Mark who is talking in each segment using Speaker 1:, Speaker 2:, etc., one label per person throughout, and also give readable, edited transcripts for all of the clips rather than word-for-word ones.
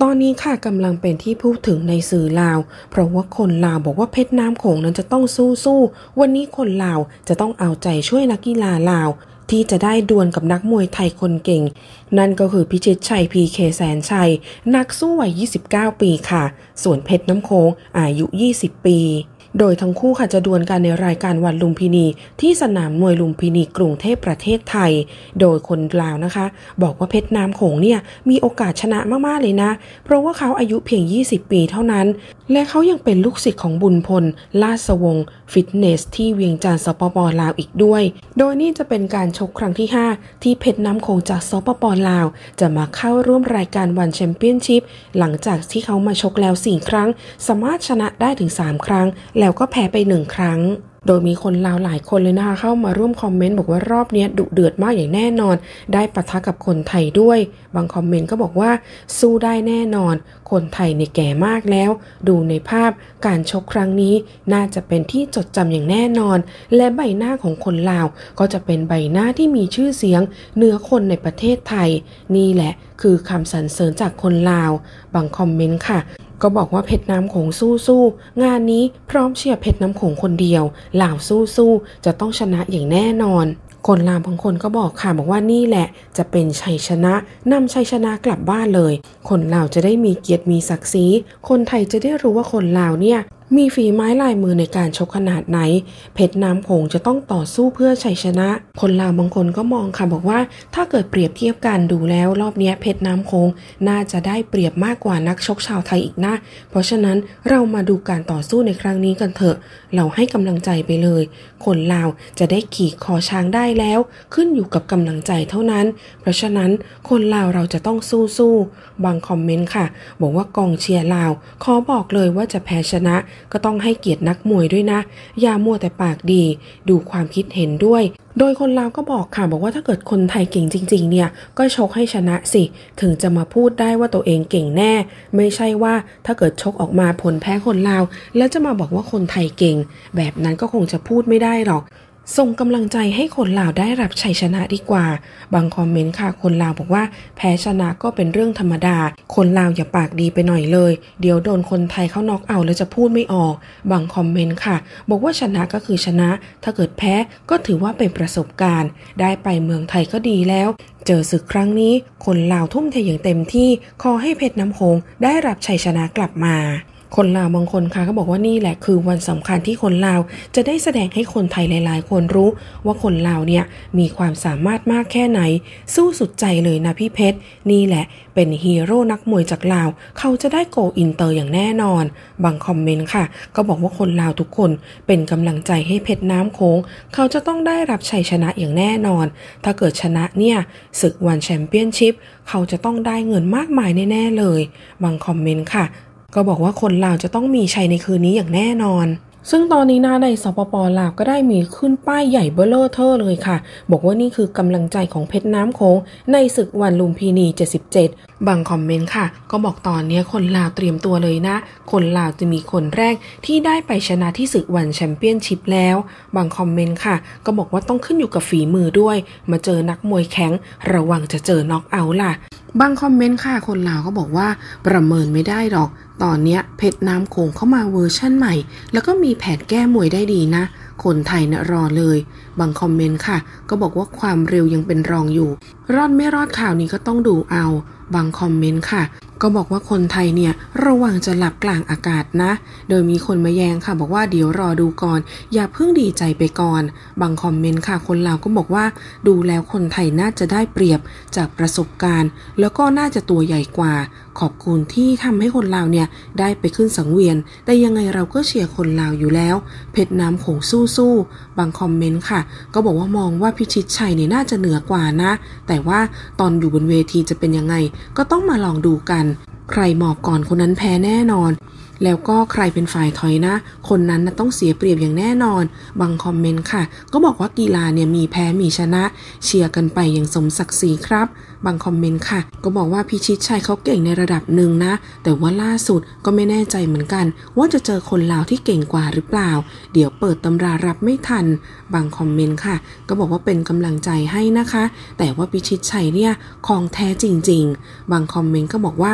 Speaker 1: ตอนนี้ค่ะกำลังเป็นที่พูดถึงในสื่อลาวเพราะว่าคนลาวบอกว่าเพชรน้ำโขงนั้นจะต้องสู้วันนี้คนลาวจะต้องเอาใจช่วยนักกีฬาลาวที่จะได้ดวลกับนักมวยไทยคนเก่งนั่นก็คือพิชิตชัย PK แสนชัยนักสู้วัย29 ปีค่ะส่วนเพชรน้ำโขงอายุ20 ปีโดยทั้งคู่ค่ะจะดวลกันในรายการวันลุมพินีที่สนามมวยลุมพินีกรุงเทพประเทศไทยโดยคนลาวนะคะบอกว่าเพชรน้ำโขงเนี่ยมีโอกาสชนะมากๆเลยนะเพราะว่าเขาอายุเพียง20 ปีเท่านั้นและเขายังเป็นลูกศิษย์ของบุญพลลาศวงศ์ฟิตเนสที่เวียงจันทร์สปป.ลาวอีกด้วยโดยนี่จะเป็นการชกครั้งที่5ที่เพชรน้ำโขงจากสปป.ลาวจะมาเข้าร่วมรายการวันแชมเปี้ยนชิพหลังจากที่เขามาชกแล้ว4 ครั้งสามารถชนะได้ถึง3 ครั้งแล้วก็แพ้ไป1 ครั้งโดยมีคนลาวหลายคนเลยนะคะเข้ามาร่วมคอมเมนต์บอกว่ารอบนี้ดุเดือดมากอย่างแน่นอนได้ปะทะกับคนไทยด้วยบางคอมเมนต์ก็บอกว่าสู้ได้แน่นอนคนไทยเนี่ยแก่มากแล้วดูในภาพการชกครั้งนี้น่าจะเป็นที่จดจำอย่างแน่นอนและใบหน้าของคนลาวก็จะเป็นใบหน้าที่มีชื่อเสียงเหนือคนในประเทศไทยนี่แหละคือคำสรรเสริญจากคนลาวบางคอมเมนต์ค่ะก็บอกว่าเพชรน้ำโขงสู้งานนี้พร้อมเชียร์เพชรน้ำโขงคนเดียวลาวสู้จะต้องชนะอย่างแน่นอนคนลาวบางคนก็บอกค่ะบอกว่านี่แหละจะเป็นชัยชนะนำชัยชนะกลับบ้านเลยคนลาวจะได้มีเกียรติมีศักดิ์ศรีคนไทยจะได้รู้ว่าคนลาวเนี่ยมีฝีไม้ลายมือในการชกขนาดไหนเพชรน้ำโขงจะต้องต่อสู้เพื่อชัยชนะคนลาวบางคนก็มองค่ะบอกว่าถ้าเกิดเปรียบเทียบกันดูแล้วรอบนี้เพชรน้ำโขงน่าจะได้เปรียบมากกว่านักชกชาวไทยอีกนะเพราะฉะนั้นเรามาดูการต่อสู้ในครั้งนี้กันเถอะเราให้กำลังใจไปเลยคนลาวจะได้ขี่คอช้างได้แล้วขึ้นอยู่กับกำลังใจเท่านั้นเพราะฉะนั้นคนลาวเราจะต้องสู้บางคอมเมนต์ค่ะบอกว่ากองเชียร์ลาวขอบอกเลยว่าจะแพ้ชนะก็ต้องให้เกียรตินักมวยด้วยนะอย่ามัวแต่ปากดีดูความคิดเห็นด้วยโดยคนลาวก็บอกค่ะบอกว่าถ้าเกิดคนไทยเก่งจริงๆเนี่ยก็ชกให้ชนะสิถึงจะมาพูดได้ว่าตัวเองเก่งแน่ไม่ใช่ว่าถ้าเกิดชกออกมาผลแพ้คนลาวแล้วจะมาบอกว่าคนไทยเก่งแบบนั้นก็คงจะพูดไม่ได้หรอกส่งกำลังใจให้คนลาวได้รับชัยชนะดีกว่าบางคอมเมนต์ค่ะคนลาวบอกว่าแพ้ชนะก็เป็นเรื่องธรรมดาคนลาวอย่าปากดีไปหน่อยเลยเดี๋ยวโดนคนไทยเขาน็อกเอาแล้วจะพูดไม่ออกบางคอมเมนต์ค่ะบอกว่าชนะก็คือชนะถ้าเกิดแพ้ก็ถือว่าเป็นประสบการณ์ได้ไปเมืองไทยก็ดีแล้วเจอศึกครั้งนี้คนลาวทุ่มเทอย่างเต็มที่ขอให้เพชรน้ำโขงได้รับชัยชนะกลับมาคนลาวบางคนค่ะก็บอกว่านี่แหละคือวันสำคัญที่คนลาวจะได้แสดงให้คนไทยหลายๆคนรู้ว่าคนลาวเนี่ยมีความสามารถมากแค่ไหนสู้สุดใจเลยนะพี่เพชรนี่แหละเป็นฮีโร่นักมวยจากลาวเขาจะได้โกอินเตอร์อย่างแน่นอนบางคอมเมนต์ค่ะก็บอกว่าคนลาวทุกคนเป็นกำลังใจให้เพชรน้ำโขงเขาจะต้องได้รับชัยชนะอย่างแน่นอนถ้าเกิดชนะเนี่ยศึกวันแชมเปี้ยนชิพเขาจะต้องได้เงินมากมายแน่ๆเลยบางคอมเมนต์ค่ะก็บอกว่าคนลาวจะต้องมีชัยในคืนนี้อย่างแน่นอนซึ่งตอนนี้นะในสปป.ลาวก็ได้มีขึ้นป้ายใหญ่เบ้อเร่อเทอเลยค่ะบอกว่านี่คือกำลังใจของเพชรน้ำโขงในศึกวันลุมพินี77บางคอมเมนต์ค่ะก็บอกตอนนี้คนลาวเตรียมตัวเลยนะคนลาวจะมีคนแรกที่ได้ไปชนะที่ศึกวันแชมเปี้ยนชิพแล้วบางคอมเมนต์ค่ะก็บอกว่าต้องขึ้นอยู่กับฝีมือด้วยมาเจอนักมวยแข็งระวังจะเจอน็อกเอาท์ล่ะบางคอมเมนต์ค่ะคนลาวก็บอกว่าประเมินไม่ได้หรอกตอนนี้เพชรน้ำโขงเข้ามาเวอร์ชั่นใหม่แล้วก็มีแผนแก้มวยได้ดีนะคนไทยนะรอเลยบางคอมเมนต์ค่ะก็บอกว่าความเร็วยังเป็นรองอยู่รอดไม่รอดข่าวนี้ก็ต้องดูเอาบางคอมเมนต์ค่ะก็บอกว่าคนไทยเนี่ยระวังจะหลับกลางอากาศนะโดยมีคนมาแย้งค่ะบอกว่าเดี๋ยวรอดูก่อนอย่าเพิ่งดีใจไปก่อนบางคอมเมนต์ค่ะคนลาวก็บอกว่าดูแล้วคนไทยน่าจะได้เปรียบจากประสบการณ์แล้วก็น่าจะตัวใหญ่กว่าขอบคุณที่ทำให้คนลาวเนี่ยได้ไปขึ้นสังเวียนแต่ยังไงเราก็เชียร์คนลาวอยู่แล้วเพชรน้ำโขงสู้บางคอมเมนต์ค่ะก็บอกว่ามองว่าพิชิตชัยเนี่ยน่าจะเหนือกว่านะแต่ว่าตอนอยู่บนเวทีจะเป็นยังไงก็ต้องมาลองดูกันใครหมอบก่อนคนนั้นแพ้แน่นอนแล้วก็ใครเป็นฝ่ายถอยนะคนนั้นต้องเสียเปรียบอย่างแน่นอนบางคอมเมนต์ค่ะก็บอกว่ากีฬาเนี่ยมีแพ้มีชนะเชียร์กันไปอย่างสมศักดิ์ศรีครับบางคอมเมนต์ค่ะก็บอกว่าพิชิตชัยเขาเก่งในระดับหนึ่งนะแต่ว่าล่าสุดก็ไม่แน่ใจเหมือนกันว่าจะเจอคนลาวที่เก่งกว่าหรือเปล่าเดี๋ยวเปิดตำรารับไม่ทันบางคอมเมนต์ค่ะก็บอกว่าเป็นกำลังใจให้นะคะแต่ว่าพิชิตชัยเนี่ยของแท้จริงๆบางคอมเมนต์ก็บอกว่าต้อง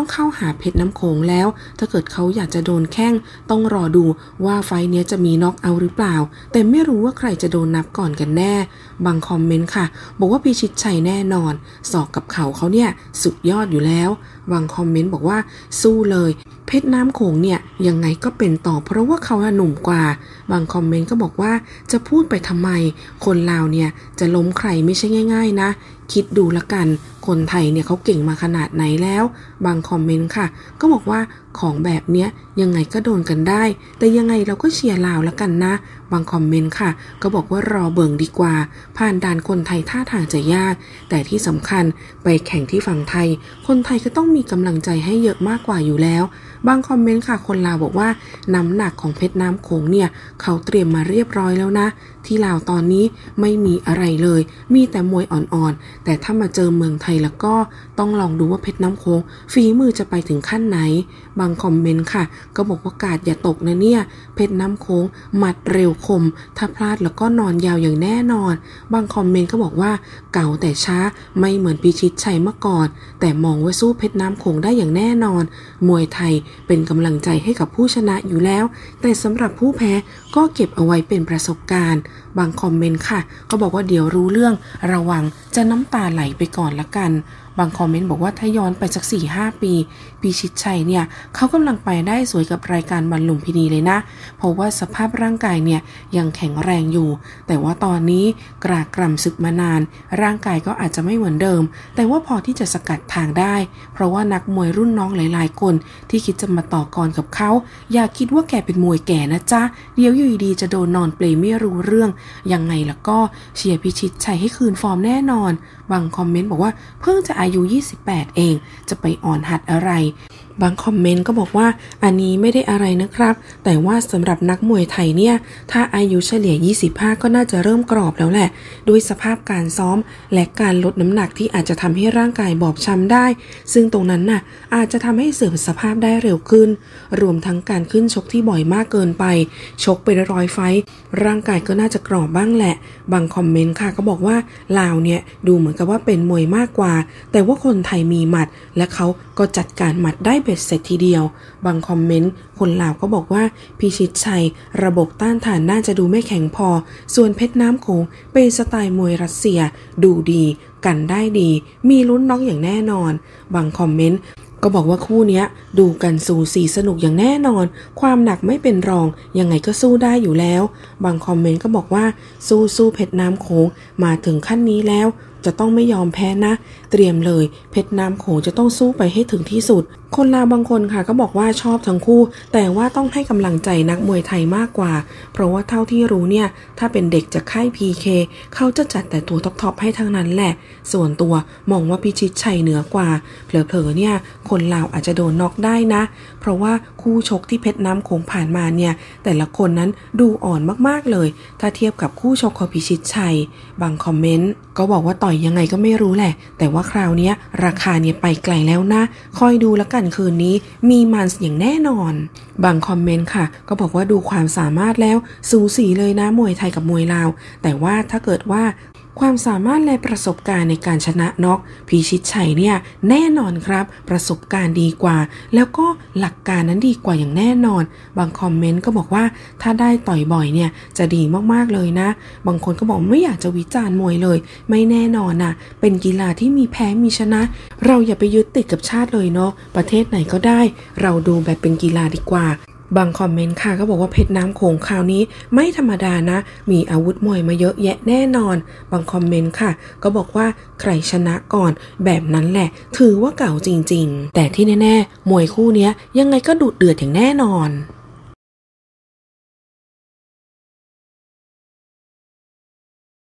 Speaker 1: เข้าหาเพชรน้ำโขงแล้วถ้าเกิดเขาอยากจะโดนแข้งต้องรอดูว่าไฟล์นี้จะมีน็อกเอาท์หรือเปล่าแต่ไม่รู้ว่าใครจะโดนนับก่อนกันแน่บางคอมเมนต์ค่ะบอกว่าพิชิตชัยแน่นอนศอกกับเข่าเขาเนี่ยสุดยอดอยู่แล้วบางคอมเมนต์บอกว่าสู้เลยเพชรน้ำโขงเนี่ยยังไงก็เป็นต่อเพราะว่าเขาหนุ่มกว่าบางคอมเมนต์ก็บอกว่าจะพูดไปทำไมคนลาวเนี่ยจะล้มใครไม่ใช่ง่ายๆนะคิดดูละกันคนไทยเนี่ยเขาเก่งมาขนาดไหนแล้วบางคอมเมนต์ค่ะก็บอกว่าของแบบเนี้ยยังไงก็โดนกันได้แต่ยังไงเราก็เชียร์ลาวละกันนะบางคอมเมนต์ค่ะก็บอกว่ารอเบิ่งดีกว่าผ่านด่านคนไทยท่าทางจะยากแต่ที่สำคัญไปแข่งที่ฝั่งไทยคนไทยก็ต้องมีกำลังใจให้เยอะมากกว่าอยู่แล้วบางคอมเมนต์ค่ะคนลาวบอกว่าน้ำหนักของเพชรน้ำโขงเนี่ยเขาเตรียมมาเรียบร้อยแล้วนะที่ลาวตอนนี้ไม่มีอะไรเลยมีแต่มวยอ่อนๆแต่ถ้ามาเจอเมืองไทยแล้วก็ต้องลองดูว่าเพชรน้ำโขงฝีมือจะไปถึงขั้นไหนบางคอมเมนต์ค่ะก็บอกว่ากาดอย่าตกนะเนี่ยเพชรน้ำโขงหมัดเร็วคมถ้าพลาดแล้วก็นอนยาวอย่างแน่นอนบางคอมเมนต์ก็บอกว่าเก่าแต่ช้าไม่เหมือนพิชิตชัยเมื่อก่อนแต่มองว่าสู้เพชรน้ำโขงได้อย่างแน่นอนมวยไทยเป็นกำลังใจให้กับผู้ชนะอยู่แล้วแต่สำหรับผู้แพ้ก็เก็บเอาไว้เป็นประสบการณ์บางคอมเมนต์ค่ะก็บอกว่าเดี๋ยวรู้เรื่องระวังจะน้ำตาไหลไปก่อนละกันบางคอมเมนต์บอกว่าถ้าย้อนไปสัก 4-5 ปีพิชิตชัยเนี่ยเขากำลังไปได้สวยกับรายการบรรลุมพินีเลยนะเพราะว่าสภาพร่างกายเนี่ยยังแข็งแรงอยู่แต่ว่าตอนนี้กรากกร่ำศึกมานานร่างกายก็อาจจะไม่เหมือนเดิมแต่ว่าพอที่จะสกัดทางได้เพราะว่านักมวยรุ่นน้องหลายๆคนที่คิดจะมาต่อกรกับเขาอย่าคิดว่าแกเป็นมวยแก่นะจ๊ะเดี๋ยวอยู่ดีจะโดนนอนเปลไม่รู้เรื่องยังไงแล้วก็เชียร์พิชิตชัยให้คืนฟอร์มแน่นอนบางคอมเมนต์บอกว่าเพิ่งจะอายุ28เองจะไปอ่อนหัดอะไรบางคอมเมนต์ก็บอกว่าอันนี้ไม่ได้อะไรนะครับแต่ว่าสำหรับนักมวยไทยเนี่ยถ้าอายุเฉลี่ย25ก็น่าจะเริ่มกรอบแล้วแหละด้วยสภาพการซ้อมและการลดน้ำหนักที่อาจจะทำให้ร่างกายบอบช้ำได้ซึ่งตรงนั้นน่ะอาจจะทำให้เสื่อมสภาพได้เร็วขึ้นรวมทั้งการขึ้นชกที่บ่อยมากเกินไปชกไป100 ไฟท์ร่างกายก็น่าจะกรอบบ้างแหละบางคอมเมนต์ค่ะก็บอกว่าลาวเนี่ยดูเหมือนกับว่าเป็นมวยมากกว่าแต่ว่าคนไทยมีหมัดและเขาก็จัดการหมัดได้เบ็ดเสร็จทีเดียวบางคอมเมนต์คนลาวก็บอกว่าพิชิตชัยระบบต้านทานน่าจะดูไม่แข็งพอส่วนเพชรน้ำโขงเป็นสไตล์มวยรัสเซียดูดีกันได้ดีมีลุ้นน็อกอย่างแน่นอนบางคอมเมนต์ก็บอกว่าคู่นี้ดูกันสูสีสนุกอย่างแน่นอนความหนักไม่เป็นรองยังไงก็สู้ได้อยู่แล้วบางคอมเมนต์ก็บอกว่าสู้เพชรน้ำโขงมาถึงขั้นนี้แล้วจะต้องไม่ยอมแพ้นะเตรียมเลยเพชรน้ำโขงจะต้องสู้ไปให้ถึงที่สุดคนลาวบางคนค่ะก็บอกว่าชอบทั้งคู่แต่ว่าต้องให้กำลังใจนักมวยไทยมากกว่าเพราะว่าเท่าที่รู้เนี่ยถ้าเป็นเด็กจากค่าย PK เขาจะจัดแต่ตัวท็อปๆให้ทั้งนั้นแหละส่วนตัวมองว่าพิชิตชัยเหนือกว่าเผลอๆเนี่ยคนลาวอาจจะโดนน็อกได้นะเพราะว่าคู่ชกที่เพชรน้ำโขงผ่านมาเนี่ยแต่ละคนนั้นดูอ่อนมากๆเลยถ้าเทียบกับคู่ชกของพิชิตชัยบางคอมเมนต์ก็บอกว่าต่อยยังไงก็ไม่รู้แหละแต่ว่าคราวนี้ราคาเนี่ยไปไกลแล้วนะคอยดูแล้วกันคืนนี้มีมันอย่างแน่นอนบางคอมเมนต์ค่ะก็บอกว่าดูความสามารถแล้วสูสีเลยนะมวยไทยกับมวยลาวแต่ว่าถ้าเกิดว่าความสามารถและประสบการณ์ในการชนะน็อกพิชิตชัยเนี่ยแน่นอนครับประสบการณ์ดีกว่าแล้วก็หลักการนั้นดีกว่าอย่างแน่นอนบางคอมเมนต์ก็บอกว่าถ้าได้ต่อยบ่อยเนี่ยจะดีมากๆเลยนะบางคนก็บอกไม่อยากจะวิจารณ์มวยเลยไม่แน่นอนน่ะเป็นกีฬาที่มีแพ้มีชนะเราอย่าไปยึดติดกับชาติเลยเนาะประเทศไหนก็ได้เราดูแบบเป็นกีฬาดีกว่าบางคอมเมนต์ค่ะก็บอกว่าเพชรน้ำโขงคราวนี้ไม่ธรรมดานะมีอาวุธมวยมาเยอะแยะแน่นอนบางคอมเมนต์ค่ะก็บอกว่าใครชนะก่อนแบบนั้นแหละถือว่าเก่าจริงๆแต่ที่แน่ๆมวยคู่นี้ยังไงก็ดุเดือดอย่างแน่นอน